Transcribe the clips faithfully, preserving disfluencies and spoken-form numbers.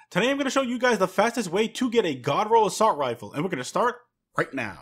Today I'm going to show you guys the fastest way to get a God Roll Assault Rifle, and we're going to start right now.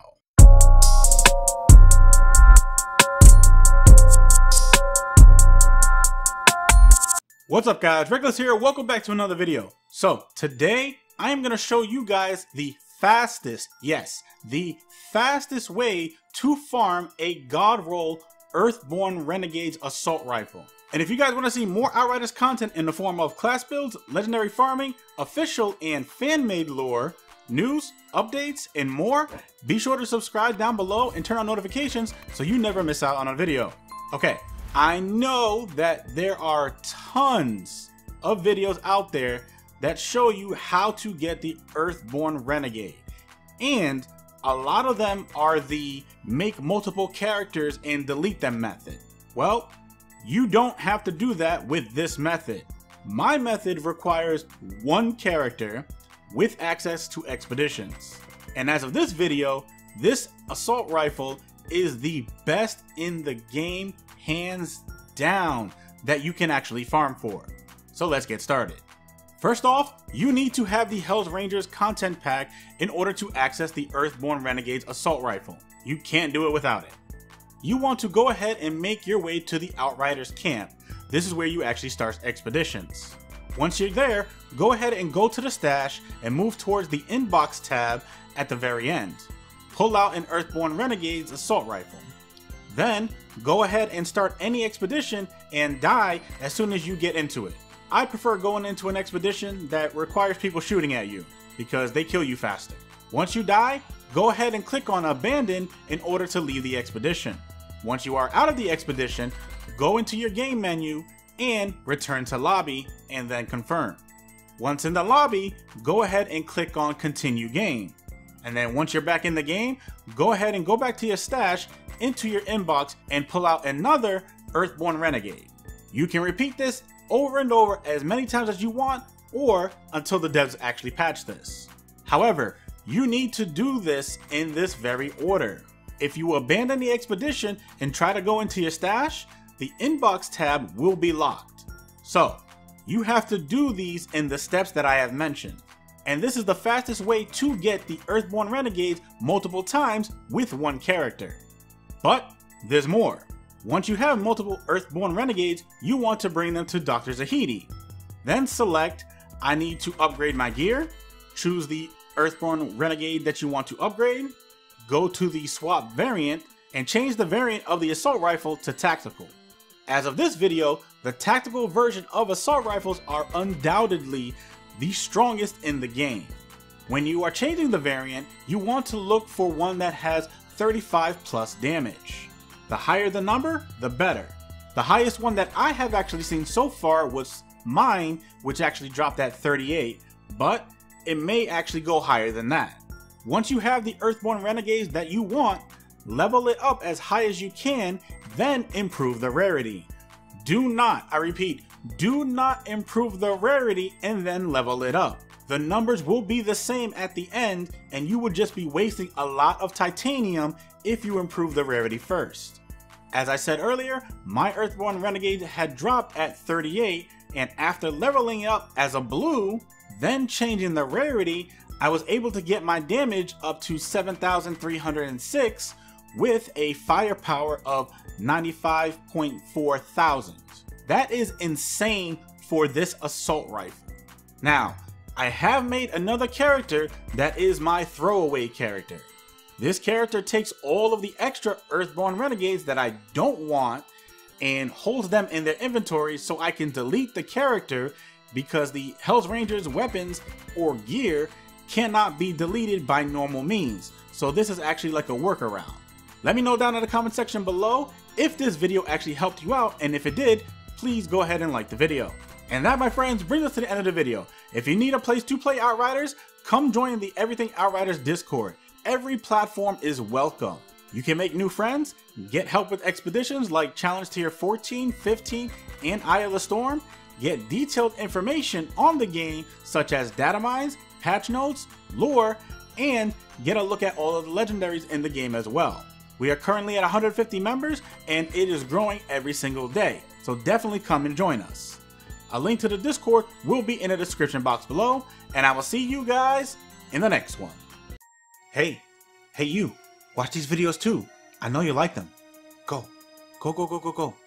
What's up guys, Reckless here, welcome back to another video. So today I am going to show you guys the fastest, yes, the fastest way to farm a God Roll Earthborn Renegades Assault Rifle. And if you guys want to see more Outriders content in the form of class builds, legendary farming, official and fan-made lore, news, updates, and more, be sure to subscribe down below and turn on notifications so you never miss out on a video. Okay, I know that there are tons of videos out there that show you how to get the Earthborn Renegade. And a lot of them are the make multiple characters and delete them method. Well, you don't have to do that with this method. My method requires one character with access to expeditions. And as of this video, this assault rifle is the best in the game, hands down, that you can actually farm for. So let's get started. First off, you need to have the Hells Rangers content pack in order to access the Earthborn Renegades assault rifle. You can't do it without it. You want to go ahead and make your way to the Outriders camp. This is where you actually start expeditions. Once you're there, go ahead and go to the stash and move towards the inbox tab at the very end. Pull out an Earthborn Renegades assault rifle. Then go ahead and start any expedition and die as soon as you get into it. I prefer going into an expedition that requires people shooting at you because they kill you faster. Once you die, go ahead and click on Abandon in order to leave the expedition. Once you are out of the expedition, go into your game menu and return to lobby and then confirm. Once in the lobby, go ahead and click on Continue Game. And then once you're back in the game, go ahead and go back to your stash into your inbox and pull out another Earthborn Renegade. You can repeat this over and over as many times as you want or until the devs actually patch this. However, you need to do this in this very order. If you abandon the expedition and try to go into your stash, the inbox tab will be locked. So you have to do these in the steps that I have mentioned. And this is the fastest way to get the Earthborn Renegades multiple times with one character. But there's more. Once you have multiple Earthborn Renegades, you want to bring them to Doctor Zahedi. Then select, I need to upgrade my gear, choose the Earthborn Renegade that you want to upgrade, go to the swap variant, and change the variant of the assault rifle to tactical. As of this video, the tactical version of assault rifles are undoubtedly the strongest in the game. When you are changing the variant, you want to look for one that has thirty-five plus damage. The higher the number, the better. The highest one that I have actually seen so far was mine, which actually dropped at thirty-eight, but it may actually go higher than that. Once you have the Earthborn Renegades that you want, level it up as high as you can, then improve the rarity. Do not, I repeat, do not improve the rarity and then level it up. The numbers will be the same at the end and you would just be wasting a lot of titanium if you improve the rarity first. As I said earlier, my Earthborn Renegade had dropped at thirty-eight, and after leveling it up as a blue, then changing the rarity, I was able to get my damage up to seven thousand three hundred six with a firepower of ninety-five point four thousand. That is insane for this assault rifle. Now, I have made another character that is my throwaway character. This character takes all of the extra Earthborn Renegades that I don't want and holds them in their inventory so I can delete the character because the Hells Rangers weapons or gear cannot be deleted by normal means. So this is actually like a workaround. Let me know down in the comment section below if this video actually helped you out, and if it did, please go ahead and like the video. And that, my friends, brings us to the end of the video. If you need a place to play Outriders, come join the Everything Outriders Discord. Every platform is welcome. You can make new friends, get help with expeditions like Challenge Tier fourteen, fifteen, and Eye of the Storm, get detailed information on the game such as data mines, patch notes, lore, and get a look at all of the legendaries in the game as well. We are currently at one hundred fifty members and it is growing every single day, so definitely come and join us. A link to the Discord will be in the description box below, and I will see you guys in the next one. Hey, hey you, watch these videos too. I know you like them. Go, go, go, go, go, go.